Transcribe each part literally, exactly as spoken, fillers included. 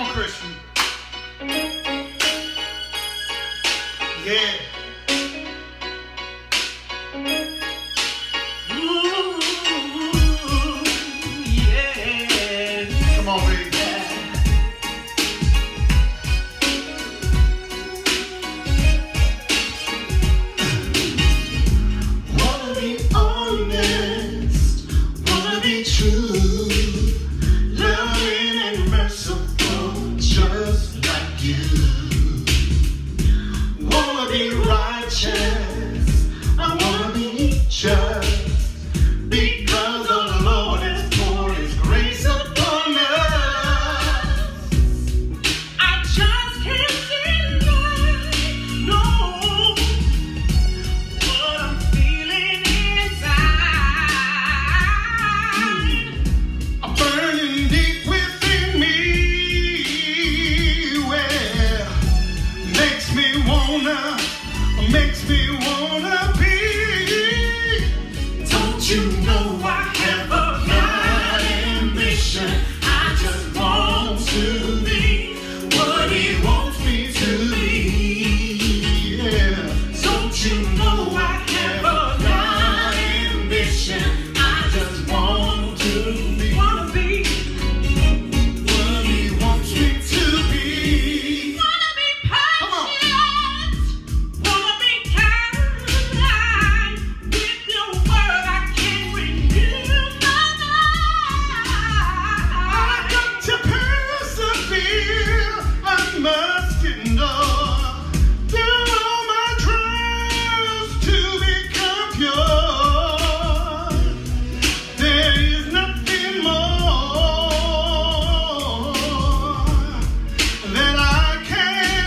on, Christian. Yeah. Ooh, yeah. Come on, baby. Wanna be honest, wanna be true, loving and merciful, just like you. Wanna be righteous, I wanna be just, because of the Lord has poured His grace upon us. I just can't deny, no, what I'm feeling inside. I'm burning deep within me, where makes me wanna, makes me wanna be. Don't you know I have a God ambition? I just want to be what He wants me to be. Yeah. Don't you know I have a God ambition? I just want to be, wanna be what He wants me to be. Wanna be patient, wanna be kind. With your word I can renew my mind. I got to persevere, I must endure through all my trials to become pure. There is nothing more that I can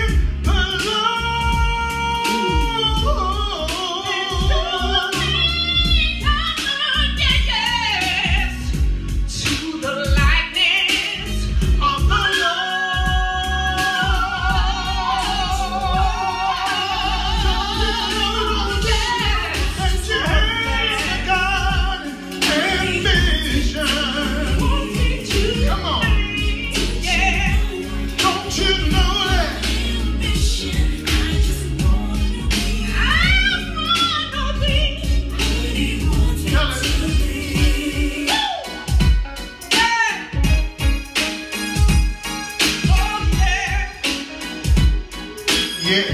yes, to the likeness of the Lord. Yes, and you have God ambition. Come on. Yeah. Don't you know that? I wanna be. Tell it. Yeah. Oh yeah. Yeah.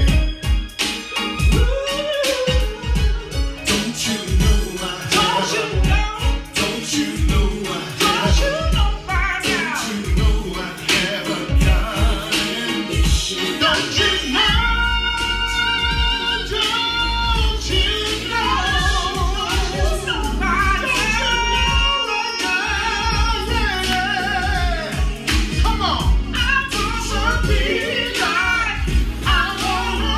Don't you know I Don't you know? Don't you know I Don't you know by now? Don't you know I have a God ambition? Don't you know? Don't you know? Don't you know by now? Come on. I wanna be like, I wanna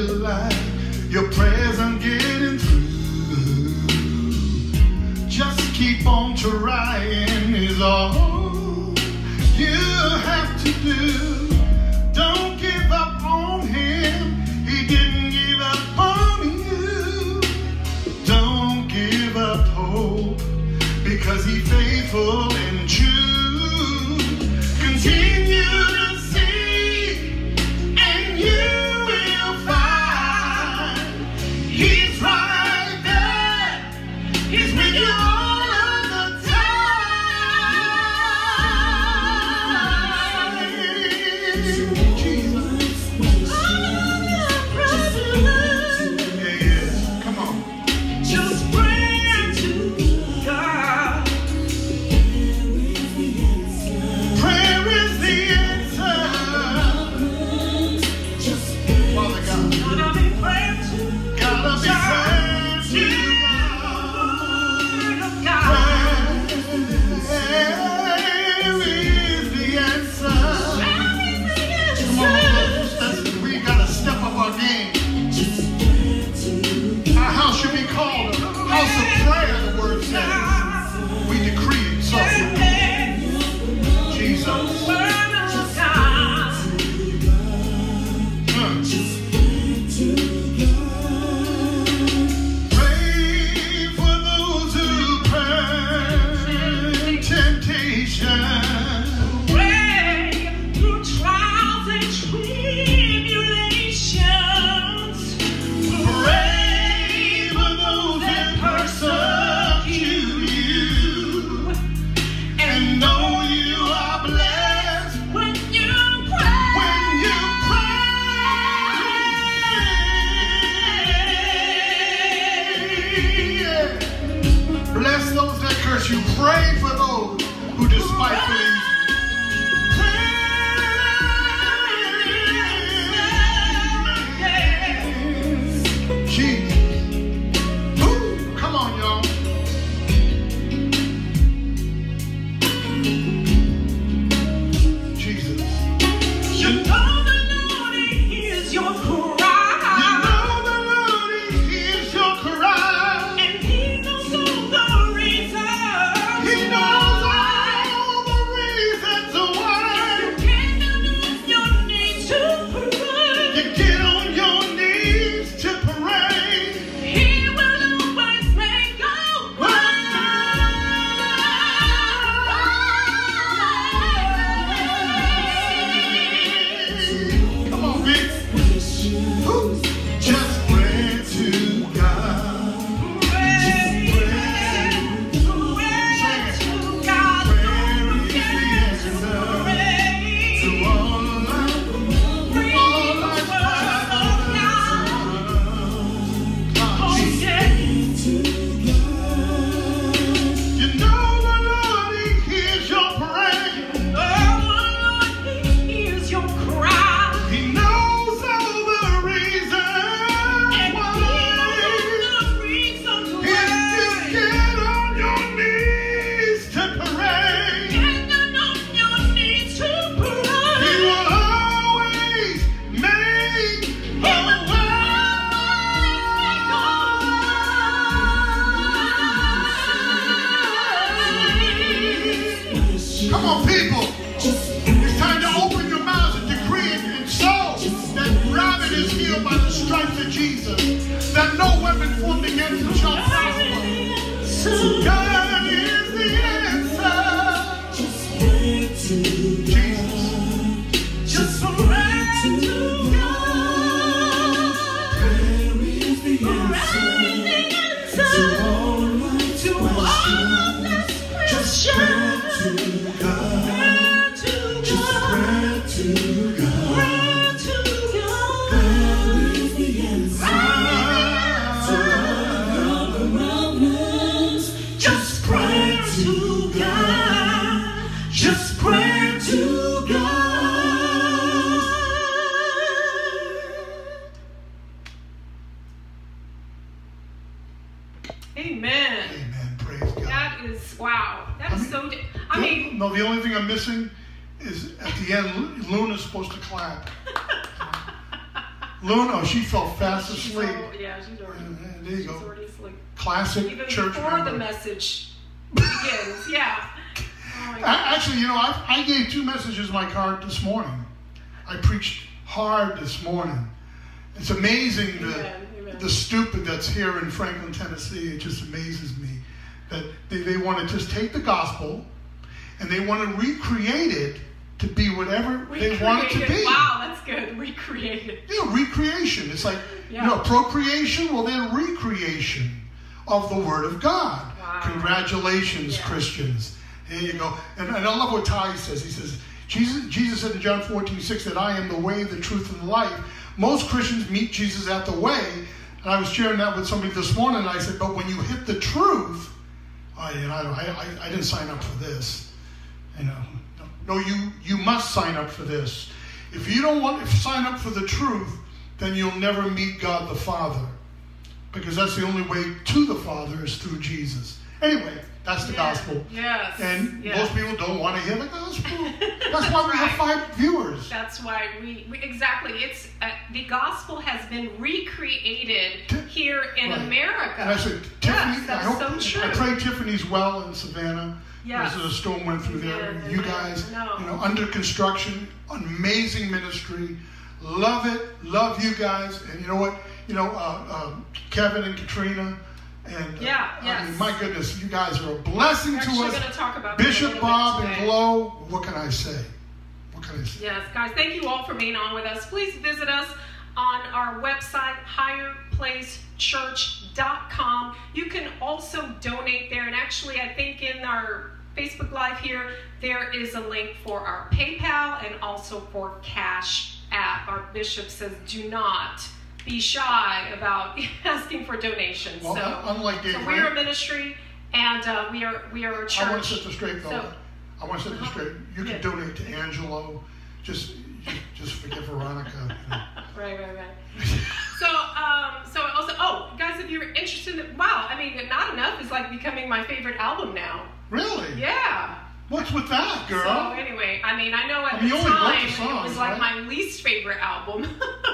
feel like your prayers aren't getting through, just keep on trying is all you have to do. Don't give up on him. He didn't give up on you. Don't give up hope, because he's faithful and true. Continue to seek, and you will find he's right there. He's with you all of the time. Jesus. Yeah, yeah. Come on. Just pray to God. Prayer is the answer. Father God, Gotta be praying to gotta be praying to God. Prayer is the answer. Come on, let's- we gotta step up our game. Our house should be called a house of prayer, the word says. We decree it so. Jesus. Mm. Pray for those who burn temptation. Pray through trials and tribulations. Pray for those that persecute you, and know you are blessed When you pray, when you pray. Bless those that curse you. Pray for those who despitefully use you. Jesus. Ooh, come on, y'all. Jesus. you know the Lord hears your You cry, know the Lord, he hears your cry. and He knows all the reasons. He knows all the reasons why. Get on your knees to pray. You get on your knees to pray. He will always make a way. Come on, Vince. Ooh. Just pray to God. Pray, pray to God. Prayer is the answer to all life. All life's problems. Jesus. You know the Lord, he hears your prayer. He knows all the reasons why. If you get on your knees to pray, he will always make a way. Come on, people. It's time to open your mouths and decree it and sow that Robin is healed by the stripes of Jesus, that no weapon formed against him shall prosper. God is the answer. Jesus. Just pray to God. Prayer is the answer to all that's precious. Pray to God. Pray to God. Pray to God. Prayer is the answer to all the problems. Just pray to God. Just pray to God. Amen. Amen. Praise God. That is wow. That is so. di- I mean, No, the only thing I'm missing is at the end, Luna's supposed to clap. Luna, oh, she fell fast She's asleep. all- yeah, she's already, Uh, there you she's go. already asleep. Classic Even church before member. the message begins. Yeah. Oh my A- God. Actually, you know, I, I gave two messages in my car this morning. I preached hard this morning. It's amazing the, Amen, amen. the stupid that's here in Franklin, Tennessee. It just amazes me that they, they want to just take the gospel and they want to recreate it to be whatever they want it to Recreated. be. Wow, that's good. Recreated. You know, recreation. It's like, Yeah. you know, procreation, well, they're recreation of the Word of God. Wow. Congratulations, Yeah. Christians. Here you go. And, and I love what Ty says. He says, Jesus, Jesus said in John fourteen six that I am the way, the truth, and the life. Most Christians meet Jesus at the way. And I was sharing that with somebody this morning, and I said, but when you hit the truth, I, you know, I, I, I didn't sign up for this. You know, no, you, you must sign up for this. If you don't want to sign up for the truth, then you'll never meet God the Father. Because that's the only way to the Father is through Jesus. Anyway, that's the Yeah. gospel. Yes. And yes. most people don't want to hear the gospel. That's why we have five viewers. That's why we, we exactly. It's uh, the gospel has been recreated Ti- here in right. America. And I said, Tiffany, yes, I that's hope so true. I pray Tiffany's well in Savannah. Yes. As the storm went through there. Yeah, you yeah, guys, I know. you know, under construction, amazing ministry. Love it. Love you guys. And you know what? You know, uh, uh, Kevin and Katrina. And uh, Yeah, I yes. mean, my goodness, you guys are a blessing We're to actually us. going to talk about that a Bishop little Bob bit and today. Glow. What can I say? What can I say? Yes, guys, thank you all for being on with us. Please visit us on our website, higher place church dot com. You can also donate there. And actually, I think in our Facebook Live here, there is a link for our PayPal and also for Cash App. Our bishop says, do not be shy about asking for donations. Well, so, unlike Dave so we're a Rand- ministry, and uh, we are we are a church. I want to set this straight, though. So- I want to set this Uh-huh. straight. You can Yeah. donate to Angelo. Just, just, just forgive Veronica. You know. Right, right, right. So, um, so also, oh, guys, if you're interested in, wow, I mean, Not Enough is like becoming my favorite album now. Really? Yeah. What's with that, girl? So anyway, I mean, I know at I mean, the you only wrote time the it songs, was like right? my least favorite album.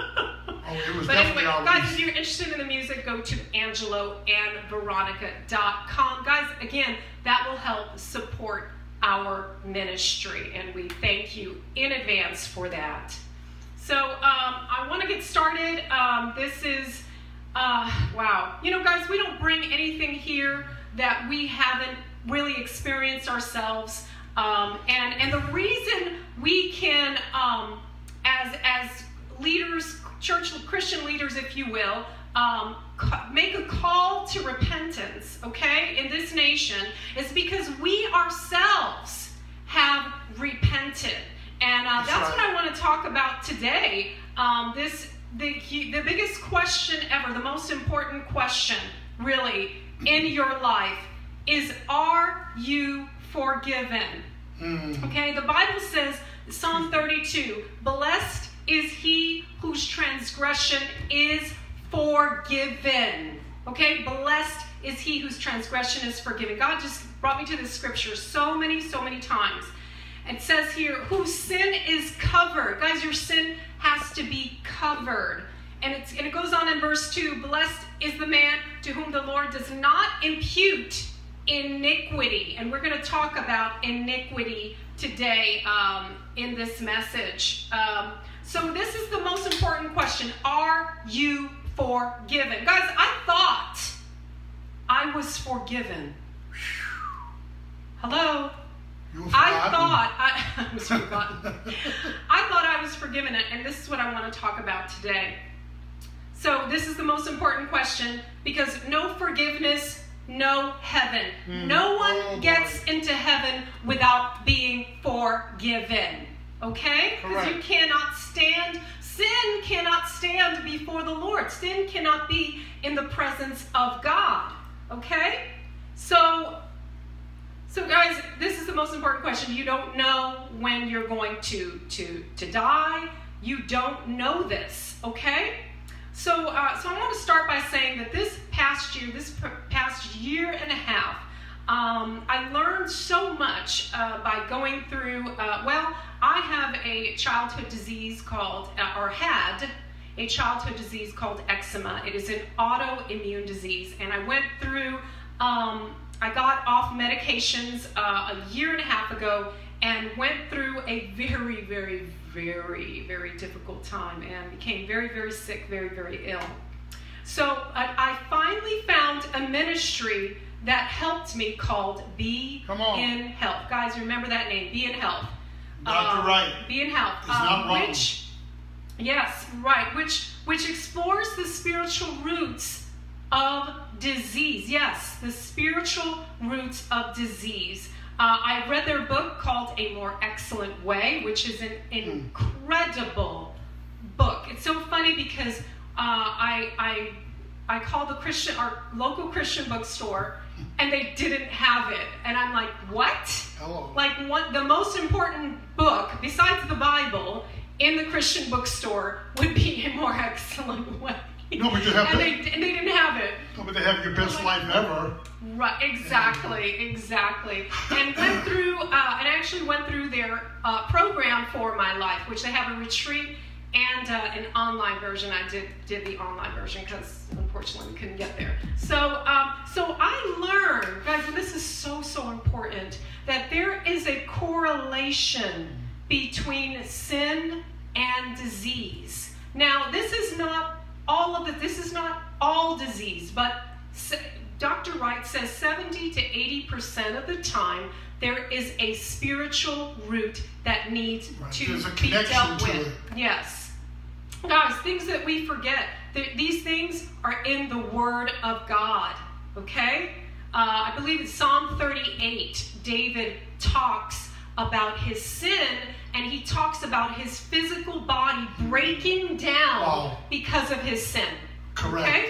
Oh, it was But definitely anyway, our guys, least. if you're interested in the music, go to angelo and veronica dot com. Guys, again, that will help support our ministry, and we thank you in advance for that. So um, I want to get started. Um, this is, uh, wow. You know, guys, we don't bring anything here that we haven't really experienced ourselves. Um, and, and the reason we can, um, as, as leaders, church Christian leaders, if you will, um, ca- make a call to repentance, okay, in this nation is because we ourselves have repented. And uh, That's that's right. what I want to talk about today. Um, this the, the biggest question ever, the most important question, really, in your life is, are you forgiven? Mm. Okay, the Bible says, Psalm thirty-two, blessed is he whose transgression is forgiven. Okay, blessed is he whose transgression is forgiven. God just brought me to this scripture so many, so many times. It says here, whose sin is covered. Guys, your sin has to be covered. And, it's, and it goes on in verse two, blessed is the man to whom the Lord does not impute iniquity. And we're going to talk about iniquity today um, in this message. Um, so this is the most important question. Are you forgiven? Guys, I thought I was forgiven. Hello? You were I forgotten. thought I, I was forgotten. I thought I was forgiven, and this is what I want to talk about today. So this is the most important question, because no forgiveness, no heaven. Mm. No one Oh, gets boy. into heaven without being forgiven. Okay? Because you Correct. cannot stand, sin cannot stand before the Lord. Sin cannot be in the presence of God. Okay? So, so guys, this is the most important question. You don't know when you're going to, to, to die. You don't know this. Okay? So, uh, so I want to start by saying that this past year, this p- past year and a half, um, I learned so much uh, by going through, uh, well, I have a childhood disease called, uh, or had, a childhood disease called eczema. It is an autoimmune disease, and I went through, um, I got off medications uh, a year and a half ago and went through a very, very, very, very difficult time and became very, very sick, very, very ill. So I, I finally found a ministry that helped me called Be Come on. in Health. Guys, remember that name, Be in Health. Doctor Um, Wright. Be in Health. He's not wrong. Which, yes, right. Which which explores the spiritual roots of disease. Yes, the spiritual roots of disease. Uh, I read their book called A More Excellent Way, which is an incredible book. It's so funny because uh, I I I called the Christian our local Christian bookstore and they didn't have it, and I'm like, what? Hello. Like one, the most important book besides the Bible in the Christian bookstore would be A More Excellent Way. No, but you have and to- they, and they didn't have it. No, but they have your best life ever. Right, exactly, exactly. And went through, uh, and actually went through their uh, program for my life, which they have a retreat and uh, an online version. I did did the online version because unfortunately we couldn't get there. So, um, so I learned, guys, and this is so so important, that there is a correlation between sin and disease. Now, this is not all of it. This is not all disease, but Doctor Wright says seventy to eighty percent of the time there is a spiritual root that needs Right. to There's a be connection dealt to with. it. Yes. Guys, things that we forget. Th- These things are in the Word of God. Okay? Uh, I believe in Psalm thirty-eight, David talks about his sin, and he talks about his physical body breaking down Wow. because of his sin. Correct. Okay?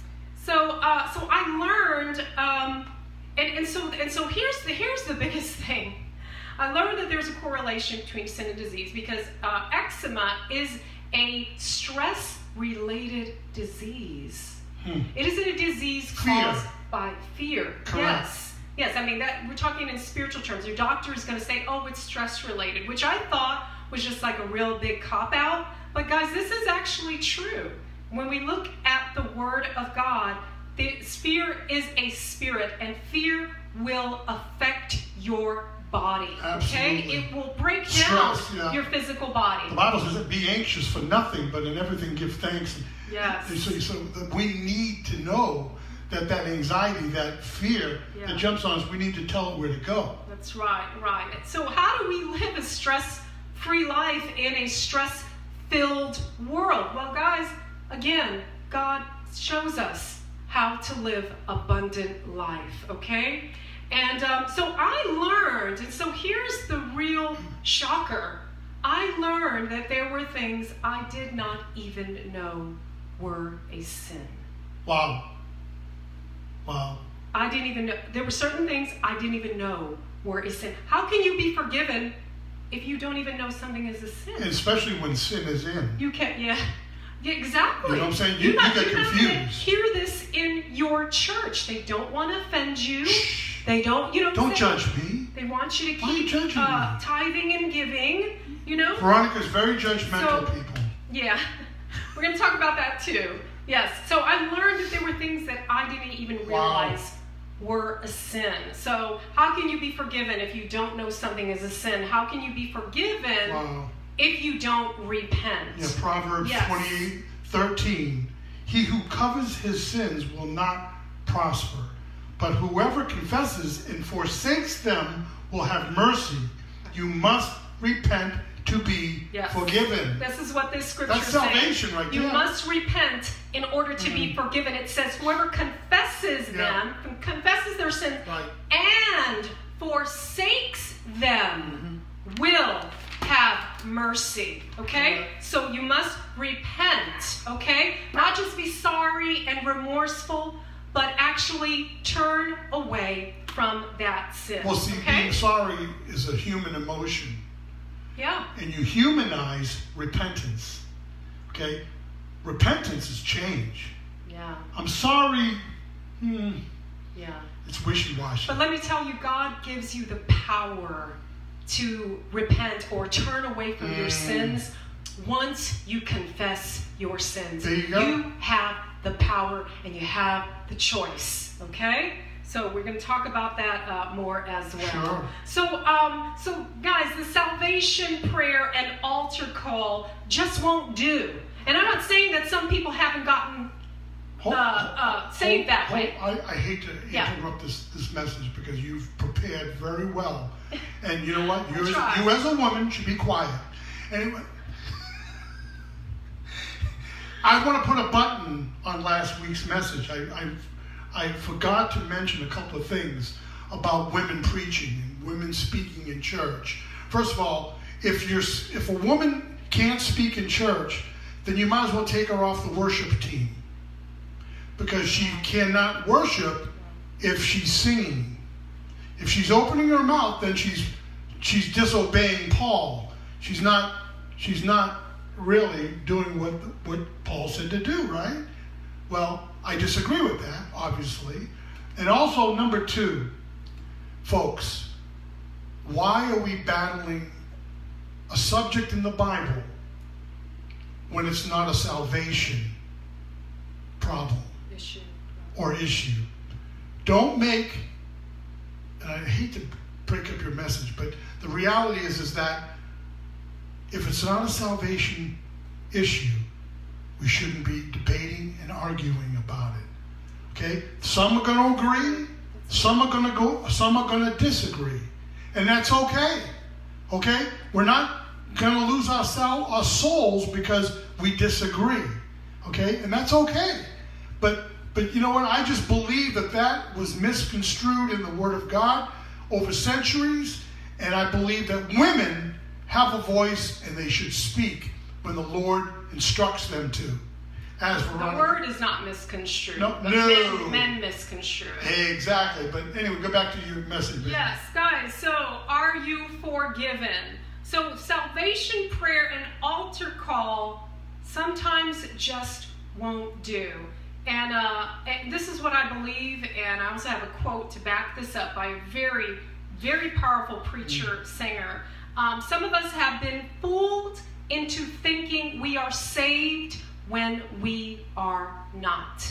So, uh, so I learned, um, and, and so and so here's the here's the biggest thing. I learned that there's a correlation between sin and disease because uh, eczema is a stress-related disease. Hmm. It isn't a disease Fear. caused by fear. Correct. Yes. Yes, I mean, that we're talking in spiritual terms. Your doctor is going to say, oh, it's stress-related, which I thought was just like a real big cop-out. But guys, this is actually true. When we look at the Word of God, the fear is a spirit, and fear will affect your body. Okay? Absolutely. It will break down Stress, yeah. your physical body. The Bible says that be anxious for nothing, but in everything give thanks. Yes. And so, so that we need to know that that anxiety, that fear Yeah. that jumps on us, we need to tell it where to go. That's right, right. So how do we live a stress-free life in a stress-filled world? Well, guys, again, God shows us how to live abundant life, okay? And um, so I learned, and so here's the real shocker. I learned that there were things I did not even know were a sin. Wow. Wow. I didn't even know. There were certain things I didn't even know were a sin. How can you be forgiven if you don't even know something is a sin? And especially when sin is in. You can't, yeah. Yeah, exactly. You know what I'm saying? You- You're not, you get you're not gonna confused. hear this in your church. They don't want to offend you. They don't, you know what I'm Don't saying? judge me. They want you to Why are you keep judging uh, me? tithing and giving, you know? Veronica's very judgmental, So- people. Yeah. We're going to talk about that too. Yes. So I learned that there were things that I didn't even Wow. realize were a sin. So how can you be forgiven if you don't know something is a sin? How can you be forgiven Wow. if you don't repent? Yeah, Proverbs Yes. twenty-eight thirteen. He who covers his sins will not prosper, but whoever confesses and forsakes them will have mercy. You must repent to be Yes. forgiven. This is what this scripture That's says. salvation right You there. must repent in order to be forgiven. It says whoever confesses Yeah. them, confesses their sin, Right. and forsakes them will have mercy. Okay? Right. So you must repent. Okay? Not just be sorry and remorseful, but actually turn away from that sin. Well, see, okay? being sorry is a human emotion. Yeah. And you humanize repentance. Okay? Repentance is change. Yeah. I'm sorry. Hmm, Yeah. it's wishy-washy. But let me tell you, God gives you the power to repent or turn away from your Mm. sins once you confess your sins. There you go. You have the power and you have the choice. Okay? So we're going to talk about that uh, more as well. Sure. So, um, so guys, the salvation prayer and altar call just won't do. And I'm not saying that some people haven't gotten Hold- uh, uh, saved that hold- way. I, I hate to Yeah. interrupt this, this message because you've prepared very well. And you know what? You, I'll as, try. you as a woman should be quiet. Anyway, I want to put a button on last week's message. I, I, I forgot to mention a couple of things about women preaching and women speaking in church. First of all, if you're if a woman can't speak in church, then you might as well take her off the worship team, because she cannot worship if she's singing. If she's opening her mouth, then she's she's disobeying Paul. She's not she's not really doing what what Paul said to do, right? Well, I disagree with that, obviously. And also, number two, folks, why are we battling a subject in the Bible when it's not a salvation problem Issue. or issue? Don't make, and I hate to break up your message, but the reality is, is that if it's not a salvation issue, we shouldn't be debating and arguing about it. Okay? Some are going to agree, some are going to go, some are going to disagree, and that's okay. Okay? We're not going to lose our, soul, our souls because we disagree. Okay? And that's okay. But but you know what? I just believe that that was misconstrued in the Word of God over centuries, and I believe that women have a voice and they should speak when the Lord instructs them to. As The Veronica, word is not misconstrued. No, but no. Men, men misconstrue it. Exactly. But anyway, go back to your message. baby. Yes, guys, so are you forgiven? So salvation prayer and altar call sometimes just won't do. And, uh, and this is what I believe, and I also have a quote to back this up by a very, very powerful preacher, singer. Um, some of us have been fooled into thinking we are saved when we are not.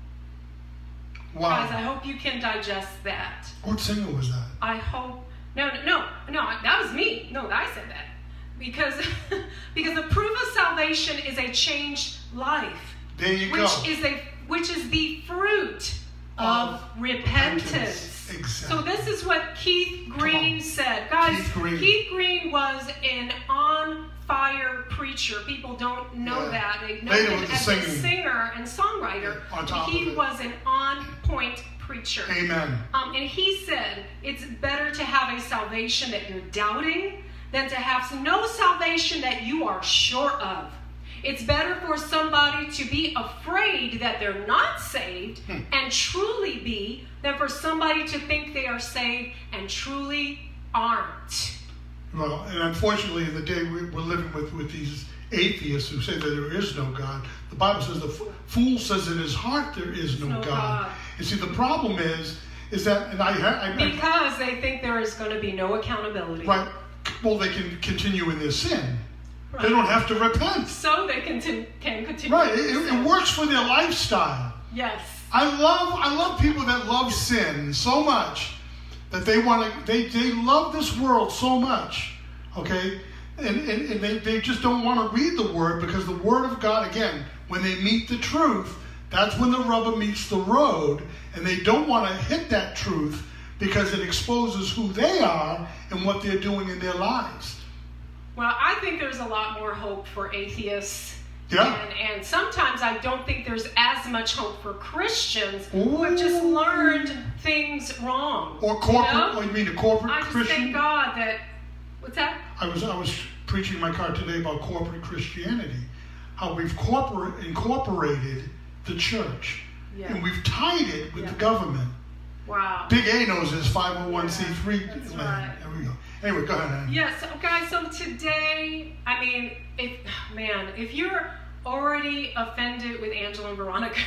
Wow. Guys, I hope you can digest that. What singer was that? I hope. No, no, no, no. That was me. No, I said that because because the proof of salvation is a changed life, There you which go. is a which is the fruit of, Of repentance. repentance. Exactly. So this is what Keith Green on. said, guys. Keith Green. Keith Green was an on fire preacher. People don't know Yeah. that. They know Later him with the as a singing. singer and songwriter. Yeah, on top he of it. was an on point preacher. Amen. Um, and he said, it's better to have a salvation that you're doubting than to have no salvation that you are sure of. It's better for somebody to be afraid that they're not saved Hmm. and truly be than for somebody to think they are saved and truly aren't. Well, and unfortunately, in the day we- we're living with, with these atheists who say that there is no God, the Bible says the f- fool says in his heart there is no, No God. God. And see, the problem is, is that, and I, I, I Because they think there is going to be no accountability. right, well, they can continue in their sin. Right. They don't have to repent. So they conti- can continue. Right, it, it- it works for their lifestyle. Yes. I love I love people that love sin so much that they want to they, they love this world so much, okay, and, and, and they, they just don't want to read the Word, because the Word of God, again, when they meet the truth, that's when the rubber meets the road, and they don't want to hit that truth because it exposes who they are and what they're doing in their lives. Well, I think there's a lot more hope for atheists. Yeah. And, and sometimes I don't think there's as much hope for Christians who have just learned things wrong. Or corporate, You know? or you mean a corporate I just Christian? thank God that, what's that? I was I was preaching in my car today about corporate Christianity, how we've corporate incorporated the church, Yeah. and we've tied it with Yeah. the government. Wow. Big A knows his five oh one c three Yeah, that's land. right. There we go. Anyway, go ahead, Ann. Yes, guys, so today, I mean, if, man, if you're already offended with Angela and Veronica,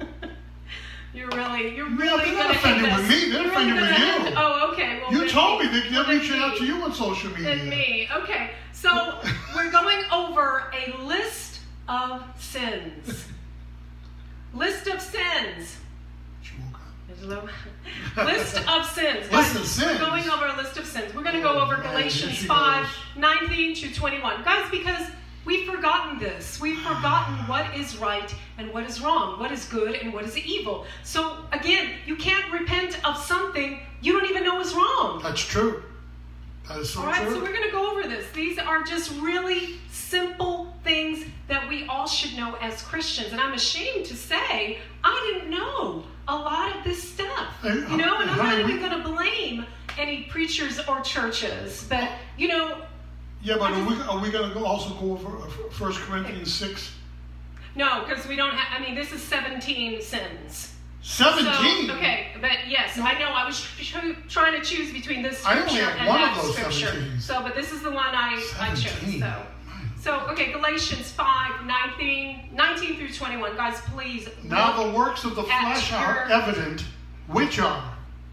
you're really, you're No, really they're going not to offended hate with this. me. They're You're offended really with gonna- you. Oh, okay. Well, You then told me me. that they're Well, then reaching out me. to you on social media. Than me. Okay. So we're going over a list of sins. List of sins. She woke up. There's a little- list of sins. List of sins. We're going over a list of sins. We're going to go Oh, over man, Galatians here she five, goes. nineteen to twenty-one. Guys, because we've forgotten this. We've forgotten what is right and what is wrong, what is good and what is evil. So, again, you can't repent of something you don't even know is wrong. That's true. That is so All right, true. so we're going to go over this. These are just really simple things that we all should know as Christians. And I'm ashamed to say I didn't know a lot of this stuff. Hey, You know, and I'm honey, not we- even going to blame any preachers or churches. But, you know, Yeah, but are we, are we going to go also go over uh, First Corinthians six? no, because we don't have, I mean, this is seventeen sins. seventeen? So, okay, but yes, I know I was tr- trying to choose between this I scripture only have and one that of those scripture. seventeen. So, but this is the one I, I chose. seventeen. So. So, okay, Galatians five, nineteen, nineteen through twenty-one. Guys, please. Now look- the works of the flesh are your- evident, which are.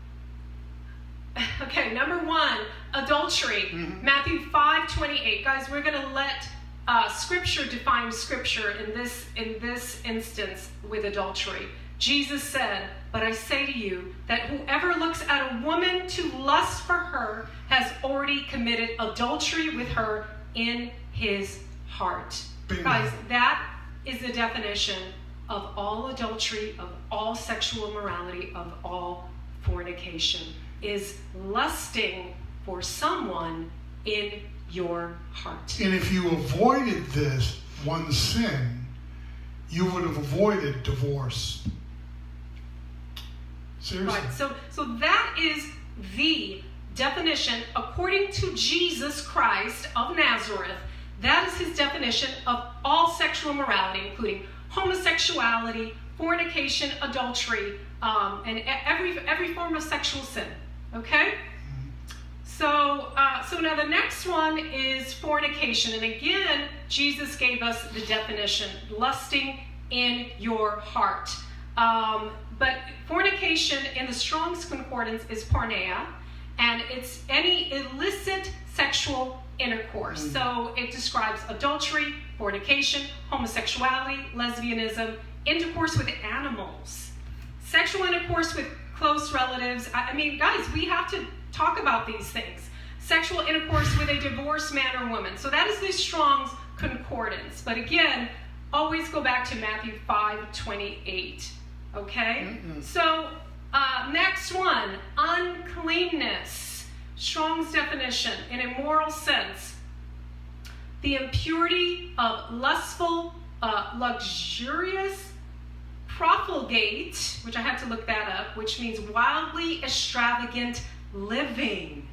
Okay, number one, adultery. Mm-hmm. Matthew five, twenty-eight. Guys, we're going to let uh, Scripture define Scripture in this, in this instance with adultery. Jesus said, "But I say to you that whoever looks at a woman to lust for her has already committed adultery with her in his heart." Bingo. Guys, that is the definition of all adultery, of all sexual immorality, of all fornication, is lusting for someone in your heart. And if you avoided this one sin, you would have avoided divorce. Seriously. Right. So, so that is the definition, according to Jesus Christ of Nazareth. That is his definition of all sexual immorality, including homosexuality, fornication, adultery, um, and e- every every form of sexual sin. Okay. So, uh, so now the next one is fornication, and again, Jesus gave us the definition: lusting in your heart. Um, but fornication in the Strong's Concordance is porneia, and it's any illicit sexual intercourse. Mm. So it describes adultery, fornication, homosexuality, lesbianism, intercourse with animals, sexual intercourse with close relatives. I, I mean, guys, we have to talk about these things. Sexual intercourse with a divorced man or woman. So that is the Strong's Concordance. But again, always go back to Matthew five twenty-eight. Okay? Mm-mm. So, uh, next one, uncleanness. Strong's definition, in a moral sense, the impurity of lustful, uh, luxurious, profligate, which I had to look that up, which means wildly extravagant living,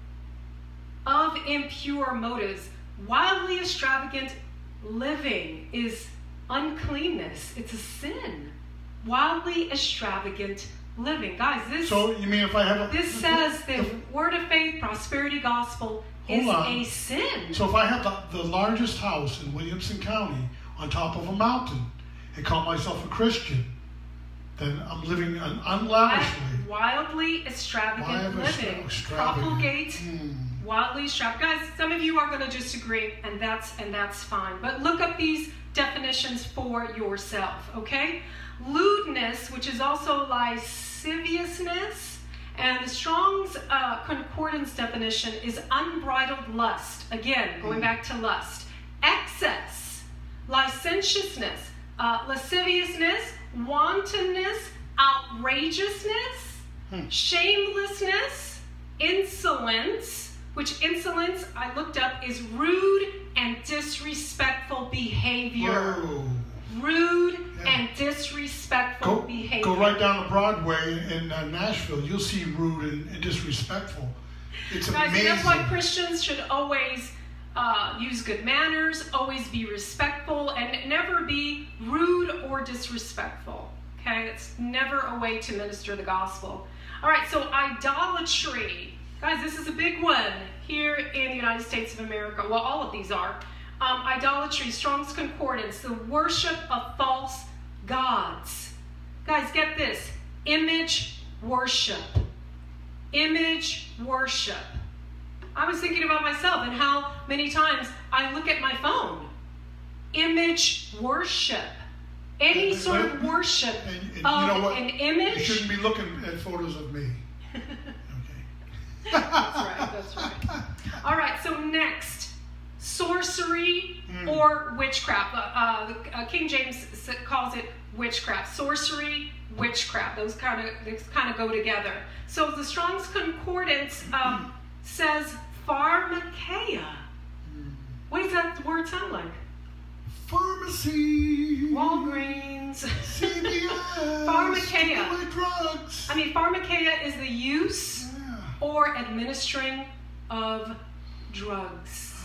of impure motives. Wildly extravagant living is uncleanness. It's a sin. Wildly extravagant living. Guys, this So you mean if I have a this says the if- word of faith, prosperity gospel is Hold on. a sin. So if I have the, the largest house in Williamson County on top of a mountain and call myself a Christian, then I'm living an unlavishly. Wildly extravagant Wildly living. extravagant. Profligate. Hmm. Wildly extravagant. Guys, some of you are going to disagree, and that's and that's fine. But look up these definitions for yourself, okay? Lewdness, which is also lasciviousness, and the Strong's uh, Concordance definition is unbridled lust. Again, going back to lust. Excess, licentiousness, uh, lasciviousness, wantonness, outrageousness, Hmm. shamelessness, insolence, which insolence, I looked up, is rude and disrespectful behavior. Whoa. Rude Yeah. and disrespectful Go, behavior. go right down to Broadway in uh, Nashville. You'll see rude and, and disrespectful. It's Guys, amazing. and that's why Christians should always uh, use good manners, always be respectful, and never be rude or disrespectful. Okay, it's never a way to minister the gospel. All right, so idolatry. Guys, this is a big one here in the United States of America. Well, all of these are. Um, idolatry, Strong's Concordance, the worship of false gods. Guys, get this. Image worship. Image worship. I was thinking about myself and how many times I look at my phone. Image worship. Any And- sort of and- worship And, and you of know what? an You image. shouldn't be looking at photos of me. Okay. That's right, that's right. All right, so next, sorcery Mm. or witchcraft. Uh, uh, uh, King James s- calls it witchcraft. Sorcery, witchcraft. Those kind of those kind of go together. So the Strong's Concordance um, says pharmakeia. What does that word sound like? Pharmacy. Walgreens. C V S. Pharmakeia. My drugs. I mean, pharmakeia is the use Yeah. or administering of drugs.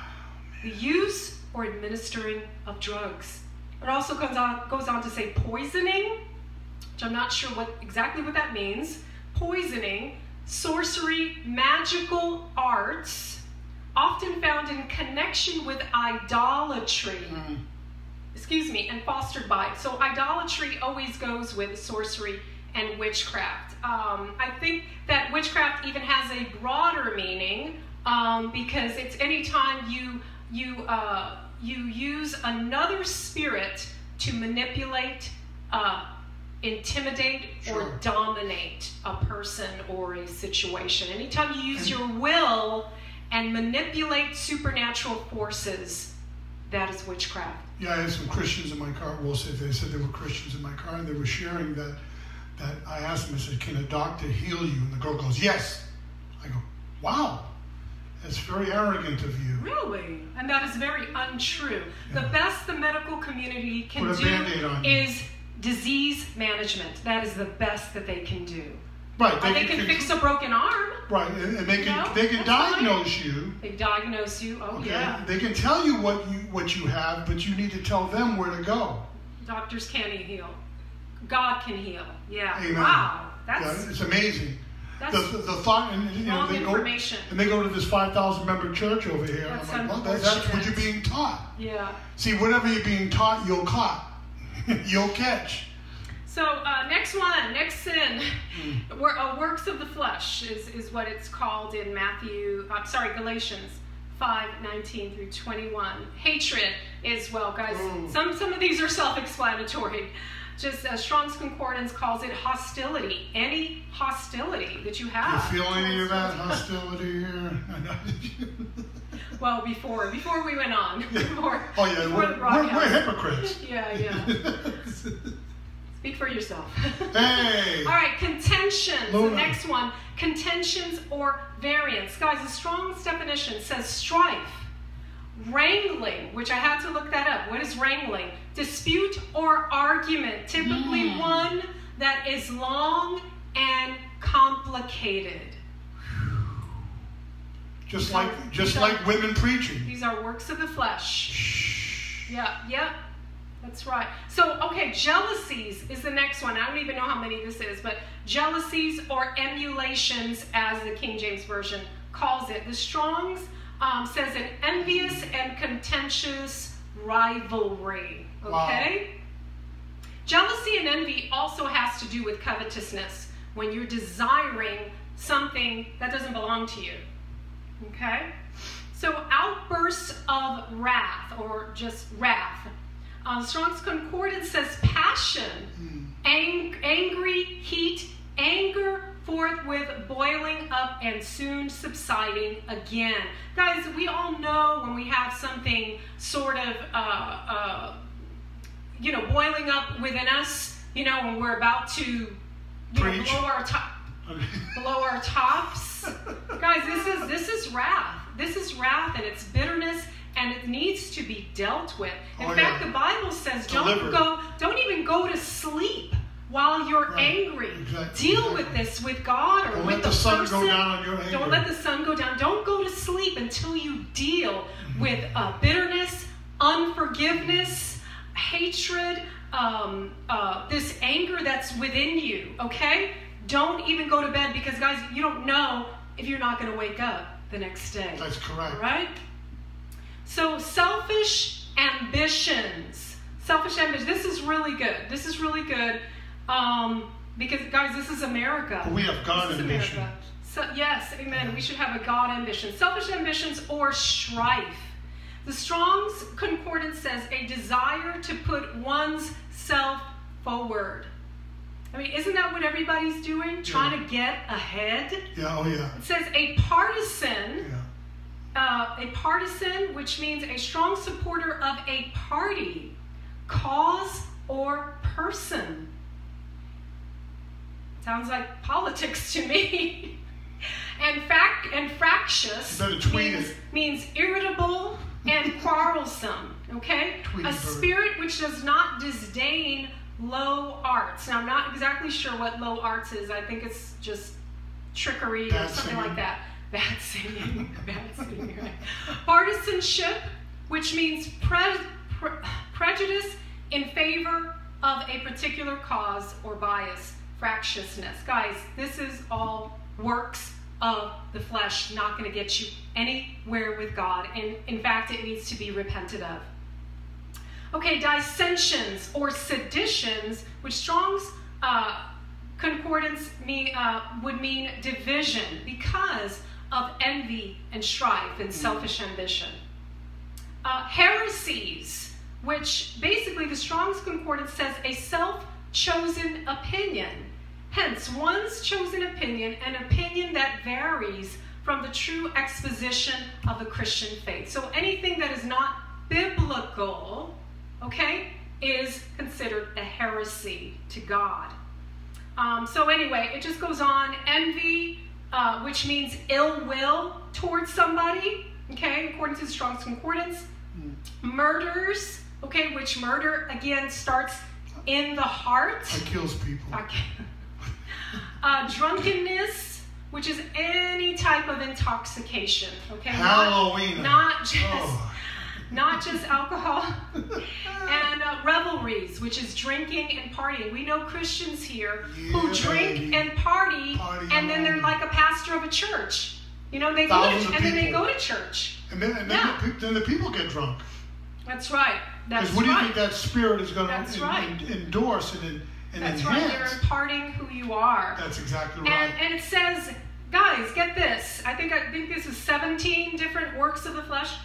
The use or administering of drugs. It also goes on, goes on to say poisoning, which I'm not sure what exactly what that means. Poisoning, sorcery, magical arts, often found in connection with idolatry. Mm. Excuse me, and fostered by. So idolatry always goes with sorcery and witchcraft. Um, I think that witchcraft even has a broader meaning um, because it's anytime you you uh, you use another spirit to manipulate, uh, intimidate, Sure. or dominate a person or a situation. Anytime you use And- your will and manipulate supernatural forces, that is witchcraft. Yeah, I had some Christians in my car. Well, say they said they were Christians in my car, and they were sharing that. That I asked them, I said, "Can a doctor heal you?" And the girl goes, "Yes." I go, "Wow, that's very arrogant of you." Really? And that is very untrue. Yeah. The best the medical community can Put a Band-Aid do on you. is disease management. That is the best that they can do. Right, Or they can can- fix a broken arm. Right, and, and they You can know, they can that's fine. diagnose you. They diagnose you. Oh, Okay, yeah. they can tell you what you what you have, but you need to tell them where to go. Doctors can't heal. God can heal. Yeah. Amen. Wow. Yeah, That's, it's amazing. that's The, the, the thought, and you know, wrong they go information. and they go to this five thousand member church over here. That's I'm like, well, that, that's what you're unfortunate. being taught. Yeah. See, whatever you're being taught, you'll caught, you'll catch. So uh, next one, next sin, Hmm. Wor- uh, works of the flesh is, is what it's called in Matthew. I'm sorry, Galatians five nineteen through twenty-one. Hatred is, well, guys. Ooh. Some some of these are self-explanatory. Just uh, Strong's Concordance calls it hostility. Any hostility that you have. You feel any of that towards- hostility here? Well, before before we went on. Before, Oh yeah, before we're, the we're, broadcast. we're hypocrites. Yeah, yeah. Speak for yourself. Hey. All right, contentions. Luna. The next one, contentions or variance. Guys, the Strong's definition says strife, wrangling, which I had to look that up. What is wrangling? Dispute or argument, typically Mm. one that is long and complicated. Just These like are- just these like are- women preaching. These are works of the flesh. Shh. Yeah, yeah, that's right. So, okay, jealousies is the next one. I don't even know how many this is, but jealousies or emulations, as the King James Version calls it. The Strong's um, says an envious and contentious rivalry. Okay? Wow. Jealousy and envy also has to do with covetousness, when you're desiring something that doesn't belong to you. Okay? So outbursts of wrath, or just wrath. Uh, Strong's Concordance says passion, Mm. ang- angry heat, anger forthwith boiling up and soon subsiding again. Guys, we all know when we have something sort of, uh, uh, you know, boiling up within us, you know, when we're about to, you know, Preach. blow our top, below our tops. Guys, this is this is wrath. This is wrath, and it's bitterness, and it needs to be dealt with. In Oh, fact, yeah. the Bible says don't Delivered. go, don't even go to sleep while you're Right. angry. Exactly. Deal Exactly. with this with God or Don't with let the, the sun person. go down on your anger. Don't let the sun go down. Don't go to sleep until you deal Mm-hmm. with uh, bitterness, unforgiveness, hatred, um, uh, this anger that's within you, okay? Don't even go to bed because, guys, you don't know if you're not going to wake up the next day. That's correct. All right? So, selfish ambitions. Selfish ambitions. This is really good. This is really good um, because, guys, this is America. But we have God This is ambition. America. So, yes, amen. We should have a God ambition. Selfish ambitions or strife. The Strong's Concordance says a desire to put one's self forward. I mean, isn't that what everybody's doing? Trying Yeah. to get ahead? Yeah, oh yeah. It says a partisan, Yeah. uh, a partisan, which means a strong supporter of a party, cause, or person. Sounds like politics to me. and fact and fractious Better tweet means, it. means irritable and quarrelsome. Okay? Tweet a it, Bert. spirit which does not disdain low arts. Now, I'm not exactly sure what low arts is. I think it's just trickery Bad or something singing. like that. Bad singing. Bad singing. Right. Partisanship, which means pre- pre- prejudice in favor of a particular cause or bias. Fractiousness. Guys, this is all works of the flesh, not going to get you anywhere with God. And in fact, it needs to be repented of. Okay, dissensions or seditions, which Strong's uh, Concordance mean, uh, would mean division because of envy and strife and selfish ambition. Uh, heresies, which basically the Strong's Concordance says a self-chosen opinion. Hence, one's chosen opinion, an opinion that varies from the true exposition of the Christian faith. So anything that is not biblical, okay, is considered a heresy to God. Um, so anyway, it just goes on. Envy, uh, which means ill will towards somebody, okay, according to the Strong's Concordance. Murders, okay, which murder, again, starts in the heart. It kills people. Okay. Uh, drunkenness, which is any type of intoxication, okay? Halloween. Not, not just... Oh. Not just alcohol, and uh, revelries, which is drinking and partying. We know Christians here who Yeah, drink baby. and party, Party and then they're on. like a pastor of a church. You know, they go Thousands to, of and then they people. go to church. And then, and then, Yeah. the, pe- then the people get drunk. That's right. That's Because what do you right. think that spirit is going That's to right. endorse and, and That's enhance? right. You're imparting who you are. That's exactly right. And, and it says, guys, get this. I think I think this is seventeen different works of the flesh.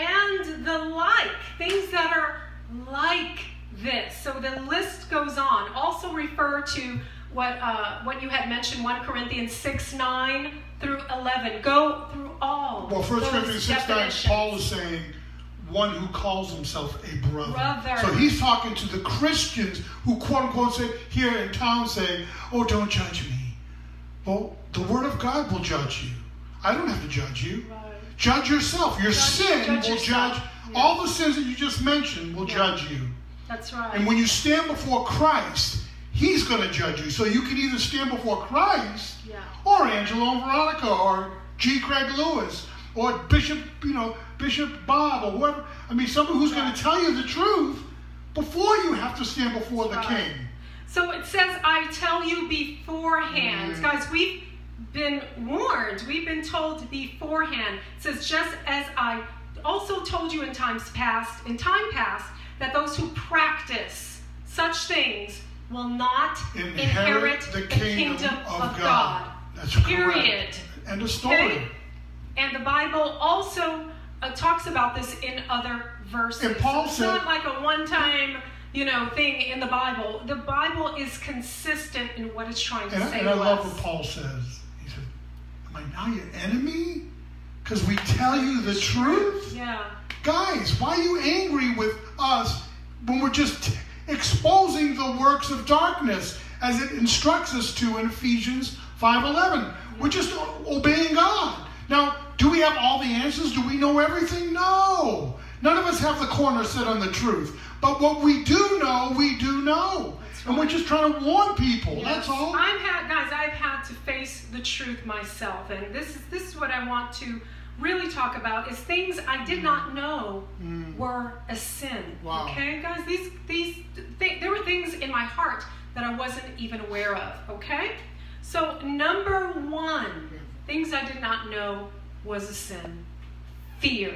And the like, things that are like this. So the list goes on. Also refer to what uh, what you had mentioned, First Corinthians six, nine through eleven. Go through all Well, First those Corinthians six nine, definitions. Paul is saying one who calls himself a brother. Brother. So he's talking to the Christians who, quote unquote, say here in town, say, "Oh, don't judge me." Well, the Word of God will judge you. I don't have to judge you. Right. Judge yourself. Your Judge- sin judge will yourself. judge. Yeah. All the sins that you just mentioned will Yeah. judge you. That's right. And when you stand before Christ, He's going to judge you. So you can either stand before Christ, Yeah. or Angelo and Veronica, or G. Craig Lewis, or Bishop, you know, Bishop Bob, or whoever. I mean, somebody who's going Right. to tell you the truth before you have to stand before the Right. King. So it says, I tell you beforehand. Mm. Guys, we've been warned. We've been told beforehand. It says, just as I also told you in times past, in time past, that those who practice such things will not Inherit, inherit, the, kingdom, of, God. That's Period. correct. End of story. Okay? And the Bible also uh, talks about this in other verses. And Paul it's said- not like a one-time, you know, thing in the Bible. The Bible is consistent in what it's trying to And, say and I to love us. what Paul says. He said, "Am I now your enemy? Because we tell you the truth?" Yeah. Guys, why are you angry with us when we're just exposing the works of darkness as it instructs us to in Ephesians five eleven? We're just obeying God. Now, do we have all the answers? Do we know everything? No. None of us have the corner set on the truth. But what we do know, we do know. That's And we're right. just trying to warn people. Yes. That's all. I've had, guys, I've had to face the truth myself, and this is this is what I want to really talk about: is things I did not know Mm. were a sin. Wow. Okay, guys, these these th- there were things in my heart that I wasn't even aware of. Okay, so number one, things I did not know was a sin: fear.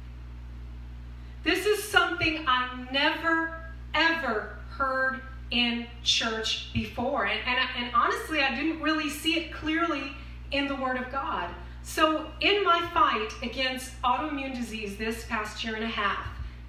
This is something I never ever heard in church before, and and, and honestly, I didn't really see it clearly in the Word of God. So in my fight against autoimmune disease this past year and a half,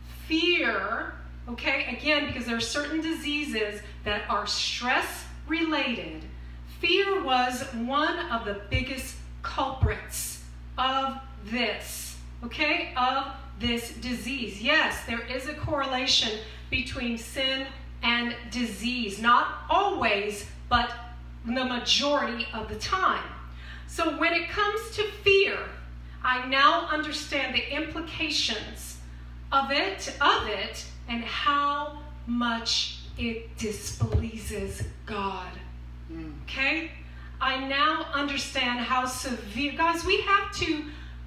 fear, okay, again, because there are certain diseases that are stress related, fear was one of the biggest culprits of this, okay, of this disease. Yes, there is a correlation between sin and disease. Not always, but the majority of the time. So when it comes to fear, I now understand the implications of it, of it, and how much it displeases God. Mm. Okay? I now understand how severe, guys, we have to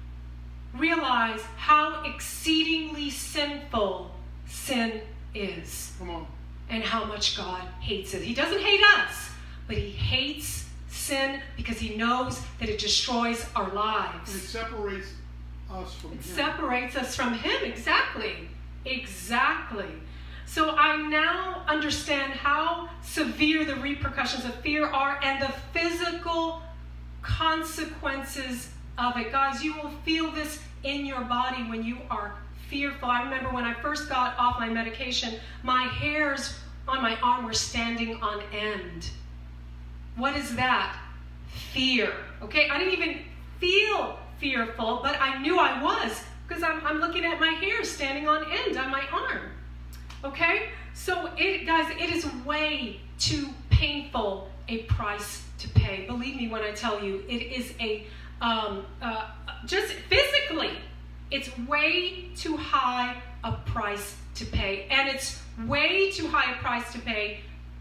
realize how exceedingly sinful sin is. Come on. And how much God hates it. He doesn't hate us, but he hates sin because he knows that it destroys our lives. And it separates us from it him. separates us from him, exactly. Exactly. So I now understand how severe the repercussions of fear are and the physical consequences of it. Guys, you will feel this in your body when you are fearful. I remember when I first got off my medication, my hairs on my arm were standing on end. What is that? Fear. Okay, I didn't even feel fearful, but I knew I was because I'm, I'm looking at my hair standing on end on my arm. Okay, so it, guys, it is way too painful a price to pay. Believe me when I tell you, it is a um, uh, just physically, it's way too high a price to pay, and it's way too high a price to pay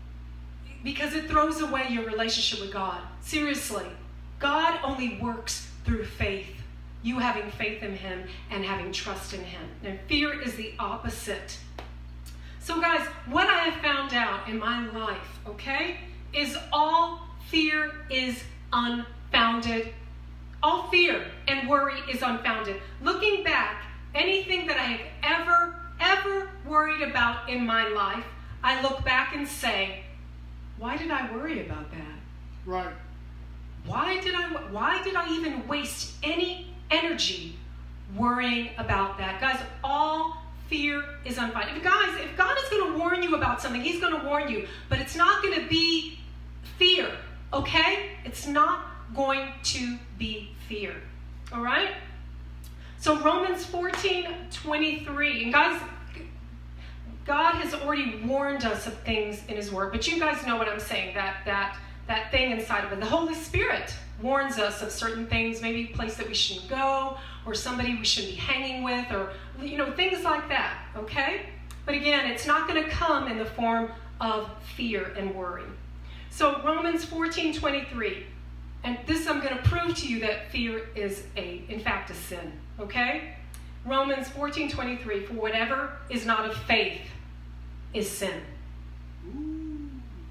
because it throws away your relationship with God. Seriously, God only works through faith. You having faith in him and having trust in him. And fear is the opposite. So guys, what I have found out in my life, okay, is all fear is unfounded. All fear and worry is unfounded. Looking back, anything that I have ever, ever worried about in my life, I look back and say, why did I worry about that? Right. Why did I, why did I even waste any energy worrying about that? Guys, all fear is unfounded. If guys, if God is going to warn you about something, he's going to warn you, but it's not going to be fear, okay? It's not going to be fear. All right? So Romans fourteen twenty-three. And guys, God has already warned us of things in his word, but you guys know what I'm saying, that that that thing inside of it. The Holy Spirit warns us of certain things, maybe a place that we shouldn't go, or somebody we shouldn't be hanging with, or, you know, things like that, okay? But again, it's not going to come in the form of fear and worry. So Romans fourteen twenty-three, and this I'm going to prove to you that fear is, a, in fact, a sin, okay? Romans fourteen twenty-three, for whatever is not of faith is sin. Ooh.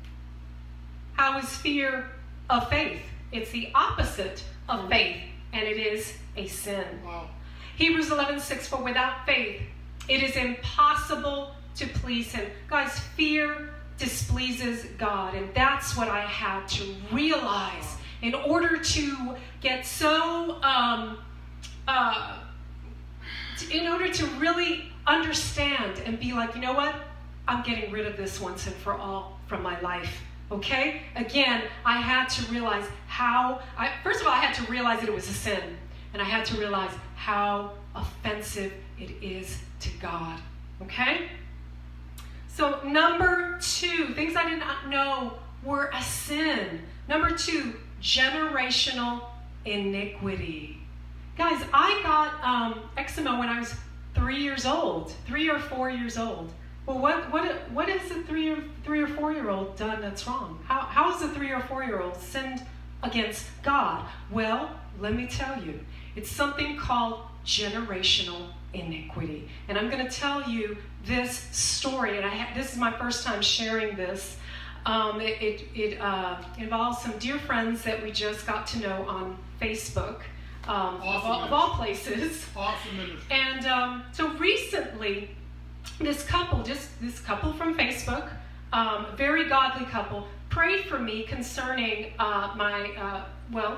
How is fear of faith? It's the opposite of faith, and it is a sin. Wow. Hebrews eleven six, for without faith it is impossible to please him. Guys, fear displeases God, and that's what I had to realize in order to get so, um, uh, in order to really understand and be like, you know what? I'm getting rid of this once and for all from my life. Okay? Again, I had to realize how, I, first of all, I had to realize that it was a sin. And I had to realize how offensive it is to God. Okay? So number two, things I did not know were a sin. Number two, generational iniquity. Guys, I got um, eczema when I was three years old, three or four years old. Well, what what what has a three or three or four year old done that's wrong? How how has a three or four year old sinned against God? Well, let me tell you, it's something called generational iniquity, and I'm going to tell you this story. And I ha- this is my first time sharing this. Um, it it, it uh, involves some dear friends that we just got to know on Facebook, um, awesome. of, all, of all places. Awesome ministry. And um, so recently, this couple, just this couple from Facebook, um, very godly couple, prayed for me concerning uh, my, uh, well,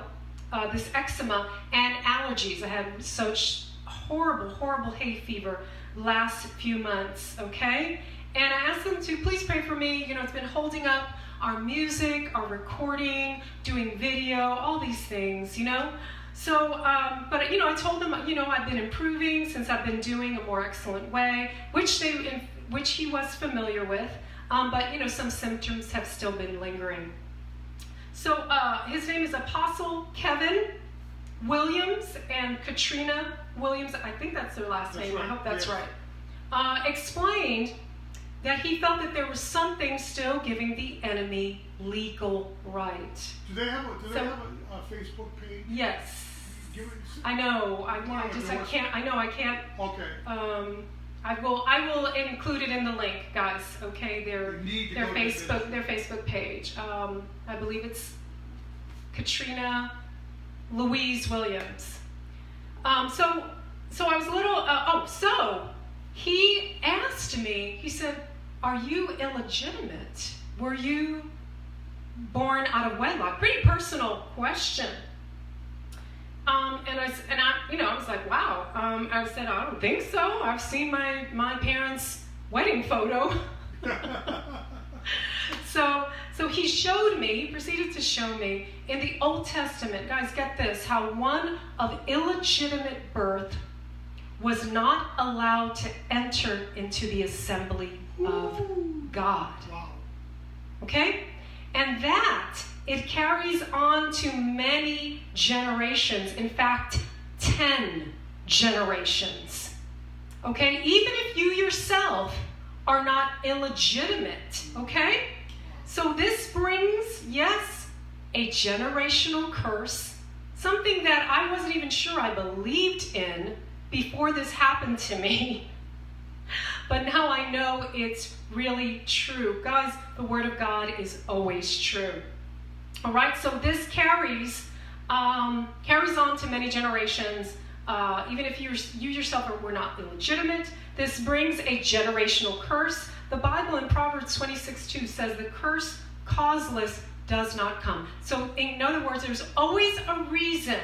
uh, this eczema and allergies. I had such horrible, horrible hay fever last few months, okay? And I asked them to please pray for me. You know, it's been holding up our music, our recording, doing video, all these things, you know? So, um, but, you know, I told them, you know, I've been improving since I've been doing a more excellent way, which they, in, which he was familiar with. Um, but, you know, some symptoms have still been lingering. So uh, his name is Apostle Kevin Williams and Katrina Williams. I think that's their last That's name. right. I hope that's Yes. right. Uh, explained that he felt that there was something still giving the enemy legal right. Do they have a, do they So- have a, a Facebook page? Yes. Give it, I know. I, I just I can't. I know I can't. okay. Um, I will. I will include it in the link, guys. Okay, their You need to their go to Facebook this. their Facebook page. Um, I believe it's Katrina Louise Williams. Um, so so I was a little. Uh, oh, so he asked me. He said, "Are you illegitimate? Were you born out of wedlock?" Pretty personal question. Um, and I and I, you know, I was like, wow. Um, I said, I don't think so. I've seen my my parents' wedding photo. so so he showed me. He proceeded to show me in the Old Testament, guys, get this, how one of illegitimate birth was not allowed to enter into the assembly of God. Wow. Okay? And that, it carries on to many generations. In fact, ten generations. Okay? Even if you yourself are not illegitimate. Okay? So this brings, yes, a generational curse. Something that I wasn't even sure I believed in before this happened to me. But now I know it's really true. Guys, the Word of God is always true. All right, so this carries um, carries on to many generations. Uh, even if you're, you yourself are, were not illegitimate, this brings a generational curse. The Bible in Proverbs twenty-six two says the curse causeless does not come. So in other words, there's always a reason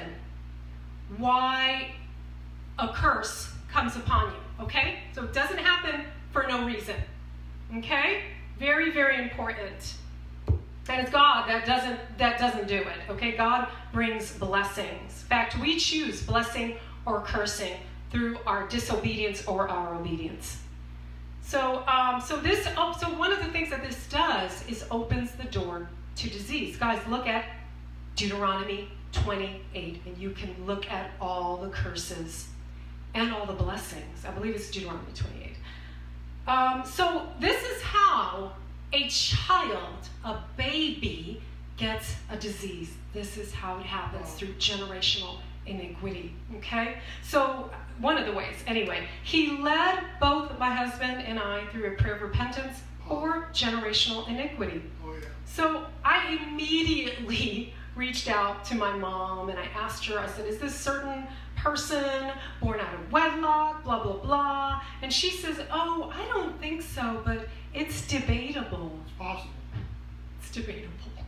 why a curse comes upon you, okay? So it doesn't happen for no reason, okay? Very, very important. And it's God that doesn't that doesn't do it, okay? God brings blessings. In fact, we choose blessing or cursing through our disobedience or our obedience. So, um, so this, oh, so one of the things that this does is opens the door to disease. Guys, look at Deuteronomy twenty-eight, and you can look at all the curses and all the blessings. I believe it's Deuteronomy twenty-eight. Um, so this is how a child, a baby, gets a disease. This is how it happens, through generational iniquity. Okay? So one of the ways, anyway, he led both my husband and I through a prayer of repentance for generational iniquity. Oh, yeah. So I immediately reached out to my mom and I asked her, I said, is this certain person born out of wedlock, blah, blah, blah. And she says, oh, I don't think so, but it's debatable. It's possible. It's debatable.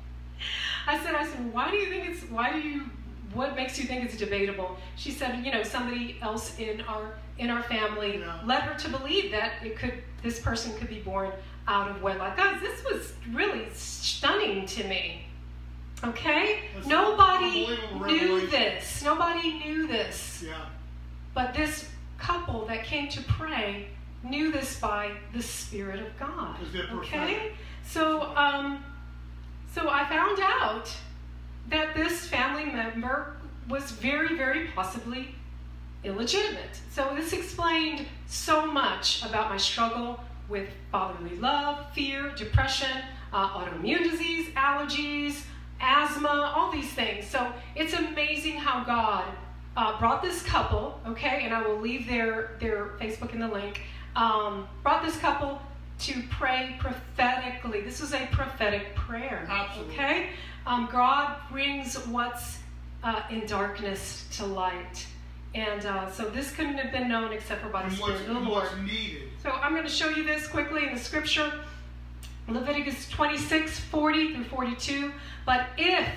I said, I said, why do you think it's, why do you, what makes you think it's debatable? She said, you know, somebody else in our in our family Yeah. led her to believe that it could, this person could be born out of wedlock. Guys, this was really stunning to me. Okay? That's Nobody unbelievable knew revelation. this. Nobody knew this. Yeah. But this couple that came to pray knew this by the Spirit of God. Because they're Okay? prophetic. So, um, so I found out that this family member was very, very possibly illegitimate. So this explained so much about my struggle with fatherly love, fear, depression, uh, autoimmune disease, allergies, asthma, all these things. So it's amazing how God uh, brought this couple, okay, and I will leave their, their Facebook in the link, um, brought this couple to pray prophetically. This was a prophetic prayer, Absolutely. okay? Um, God brings what's uh, in darkness to light. And uh, so this couldn't have been known except for by the And what's, Spirit of the and Lord. what's needed. So I'm going to show you this quickly in the scripture. Leviticus twenty-six, forty through forty-two. But if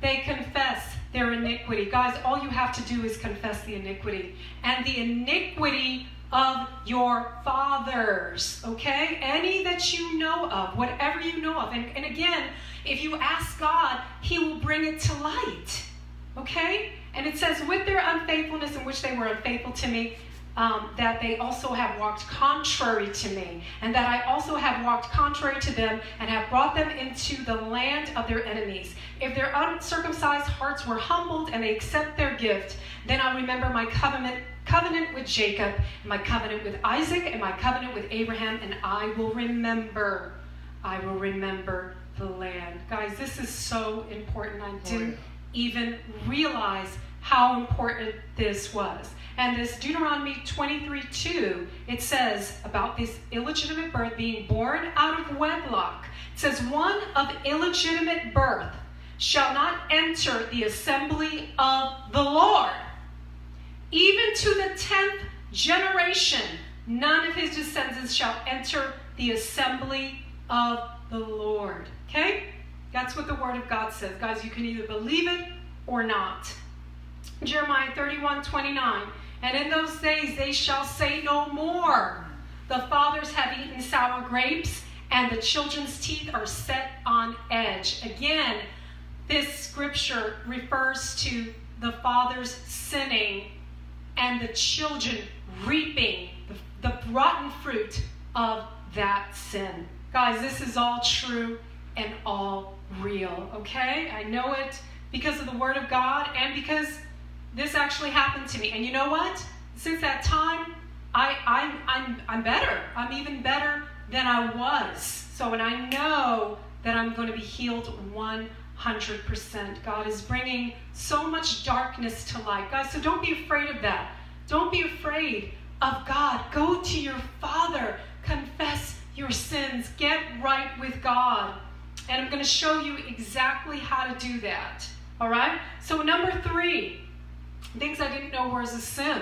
they confess their iniquity. Guys, all you have to do is confess the iniquity. And the iniquity of your fathers, okay? Any that you know of, whatever you know of. And, and again, if you ask God, he will bring it to light, okay? And it says, with their unfaithfulness in which they were unfaithful to me, um, that they also have walked contrary to me, and that I also have walked contrary to them, and have brought them into the land of their enemies. If their uncircumcised hearts were humbled, and they accept their gift, then I'll remember my covenant covenant with Jacob, and my covenant with Isaac, and my covenant with Abraham, and I will remember, I will remember the land. Guys, this is so important. I didn't even realize how important this was. And this Deuteronomy twenty-three two, it says about this illegitimate birth being born out of wedlock. It says, one of illegitimate birth shall not enter the assembly of the Lord. Even to the tenth generation, none of his descendants shall enter the assembly of the Lord. Okay? That's what the Word of God says. Guys, you can either believe it or not. Jeremiah thirty-one twenty-nine. And in those days they shall say no more, the fathers have eaten sour grapes, and the children's teeth are set on edge. Again, this scripture refers to the fathers sinning and the children reaping the, the rotten fruit of that sin. Guys, this is all true and all real, okay? I know it because of the Word of God and because this actually happened to me. And you know what? Since that time, I, I, I'm, I'm better. I'm even better than I was. So, and I know that I'm going to be healed one hundred percent. God is bringing so much darkness to light. Guys, so don't be afraid of that. Don't be afraid of God. Go to your Father. Confess your sins. Get right with God. And I'm going to show you exactly how to do that. All right? So number three, things I didn't know was a sin.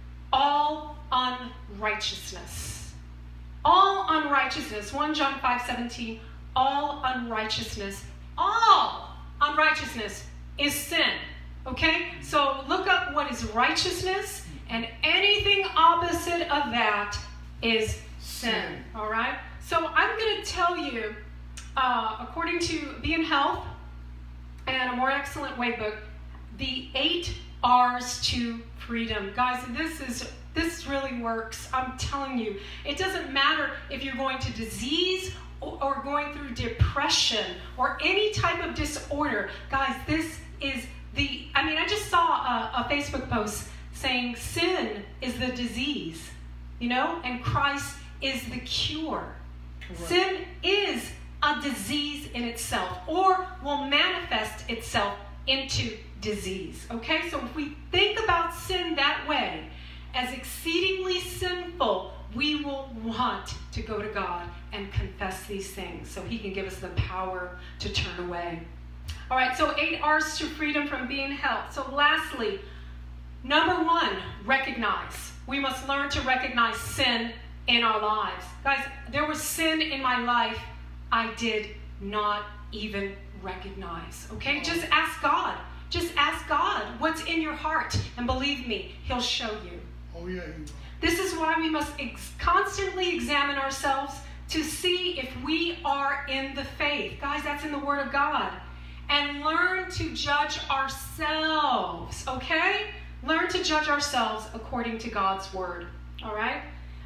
All unrighteousness. All unrighteousness. First John five seventeen. All unrighteousness. All unrighteousness is sin. Okay? So look up what is righteousness, and anything opposite of that is sin. All right? So I'm going to tell you, uh, according to Be in Health and A More Excellent Way book, the eight R's to freedom. Guys, this is this really works. I'm telling you. It doesn't matter if you're going to disease or, or going through depression or any type of disorder. Guys, this is the, I mean, I just saw a, a Facebook post saying sin is the disease, you know, and Christ is the cure. Correct. Sin is a disease in itself, or will manifest itself into disease. Okay, so if we think about sin that way, as exceedingly sinful, we will want to go to God and confess these things so he can give us the power to turn away. All right, so eight R's to freedom from being held. So lastly, number one, recognize. We must learn to recognize sin in our lives. Guys, there was sin in my life I did not even recognize. Okay, just ask God. Just ask God what's in your heart, and believe me, he'll show you. Oh, yeah. This is why we must ex- constantly examine ourselves to see if we are in the faith. Guys, that's in the Word of God. And learn to judge ourselves, okay? Learn to judge ourselves according to God's Word, all right?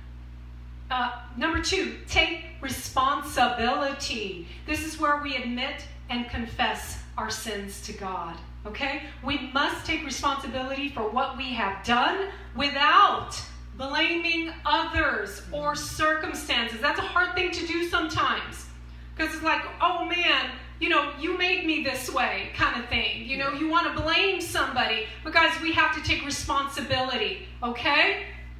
Uh, number two, take responsibility. This is where we admit and confess our sins to God. Okay? We must take responsibility for what we have done without blaming others or circumstances. That's a hard thing to do sometimes. Because it's like, oh man, you know, you made me this way kind of thing. You know, you want to blame somebody. But guys, we have to take responsibility. Okay?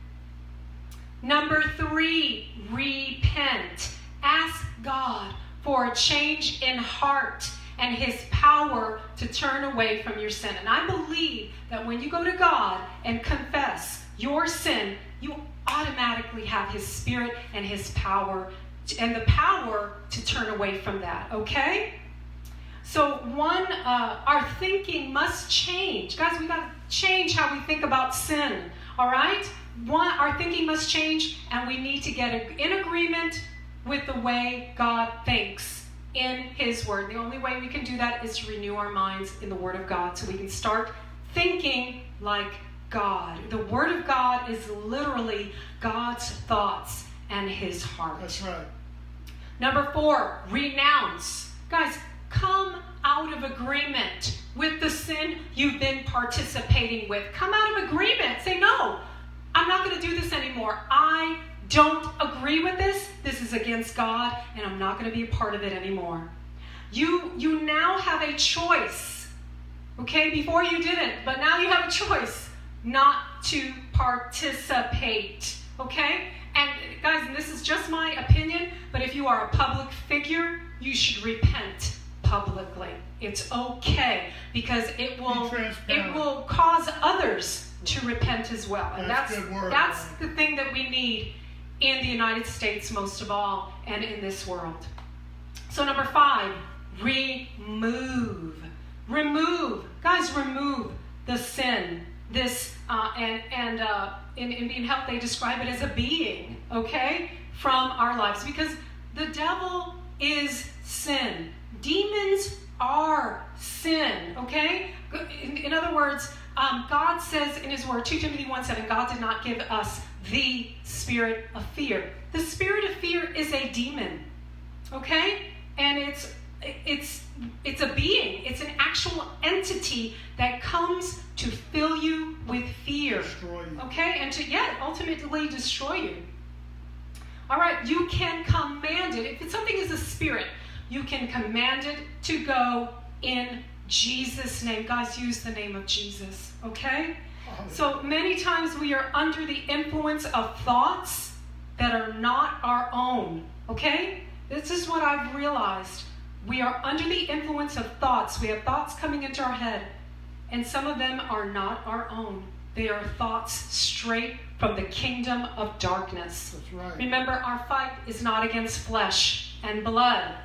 Number three, repent. Ask God for a change in heart and his power to turn away from your sin. And I believe that when you go to God and confess your sin, you automatically have his spirit and his power and the power to turn away from that, okay? So one, uh, our thinking must change. Guys, we got to change how we think about sin, all right? One, our thinking must change, and we need to get in agreement with the way God thinks in His Word. The only way we can do that is to renew our minds in the Word of God so we can start thinking like God. The Word of God is literally God's thoughts and His heart. That's right. Number four, renounce. Guys, come out of agreement with the sin you've been participating with. Come out of agreement. Say, no, I'm not going to do this anymore. I don't agree with this. This is against God, and I'm not going to be a part of it anymore. You, you now have a choice. Okay, before you didn't, but now you have a choice not to participate. Okay? And guys, and this is just my opinion, but if you are a public figure, you should repent publicly. It's okay, because it will it will cause others to repent as well. And that's that's good word, that's right? the thing that we need in the United States most of all, and in this world. So number five, remove. Remove. Guys, remove the sin. This, uh, and, and uh, in, in Being Health, they describe it as a being, okay, from our lives. Because the devil is sin. Demons are sin, okay? In, in other words, um, God says in His Word, Second Timothy one seven, God did not give us the spirit of fear. The spirit of fear is a demon, okay? And it's it's it's a being. It's an actual entity that comes to fill you with fear, Destroy you. okay? And to, yeah, ultimately destroy you. All right, you can command it. If something is a spirit, you can command it to go in Jesus' name. Guys, use the name of Jesus, okay? So many times we are under the influence of thoughts that are not our own, okay? This is what I've realized. We are under the influence of thoughts. We have thoughts coming into our head, and some of them are not our own. They are thoughts straight from the kingdom of darkness. That's right. Remember, our fight is not against flesh and blood.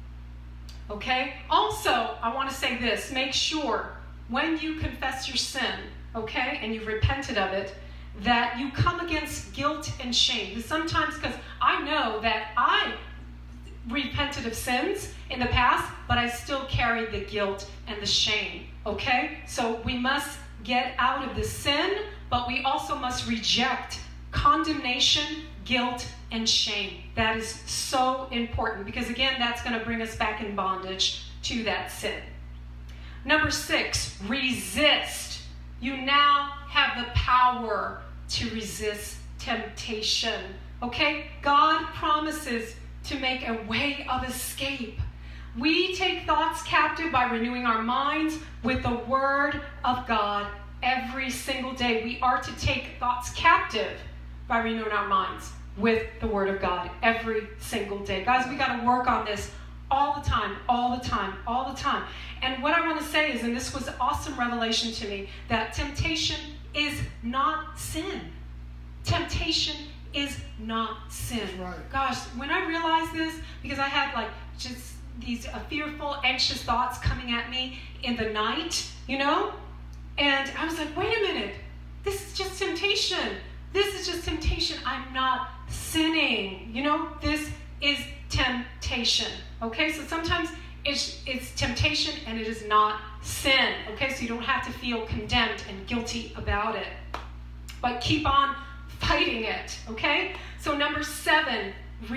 Okay? Also, I want to say this. Make sure when you confess your sin, okay, and you've repented of it, that you come against guilt and shame. Because sometimes, because I know that I repented of sins in the past, but I still carry the guilt and the shame, okay? So we must get out of the sin, but we also must reject condemnation, guilt, and shame. That is so important, because again, that's going to bring us back in bondage to that sin. Number six, resist. You now have the power to resist temptation, okay? God promises to make a way of escape. We take thoughts captive by renewing our minds with the Word of God every single day. We are to take thoughts captive by renewing our minds with the Word of God every single day. Guys, we got to work on this all the time, all the time, all the time. And what I want to say is, and this was awesome revelation to me, that temptation is not sin. Temptation is not sin. That's right. Gosh, when I realized this, because I had like just these uh, fearful, anxious thoughts coming at me in the night, you know? And I was like, wait a minute. This is just temptation. This is just temptation. I'm not sinning. You know, this is temptation. Okay, so sometimes it's, it's temptation and it is not sin. Okay, so you don't have to feel condemned and guilty about it. But keep on fighting it. Okay, so number seven,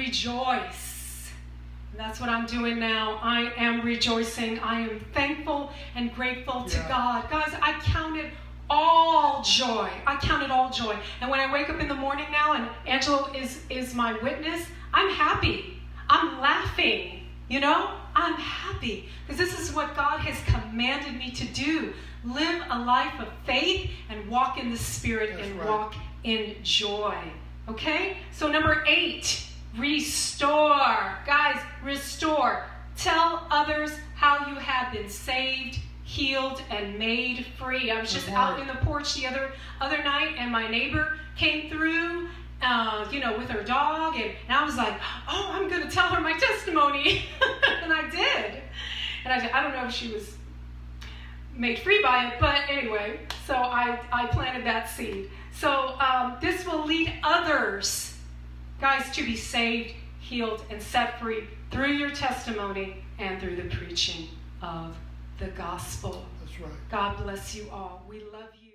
rejoice. And that's what I'm doing now. I am rejoicing. I am thankful and grateful to Yeah. God. Guys, I count it all joy. I count it all joy. And when I wake up in the morning now, and Angelo is, is my witness, I'm happy. I'm laughing. You know, I'm happy. Because this is what God has commanded me to do. Live a life of faith and walk in the Spirit. That's and right. walk in joy. Okay? So number eight, restore. Guys, restore. Tell others how you have been saved, healed, and made free. I was just That's out right. in the porch the other other night, and my neighbor came through, uh, you know, with her dog, and, and I was like, oh, I'm going to tell her my testimony. And I did. And I, I don't know if she was made free by it, but anyway, so I, I planted that seed. So um, this will lead others, guys, to be saved, healed, and set free through your testimony and through the preaching of the gospel. That's right. God bless you all. We love you.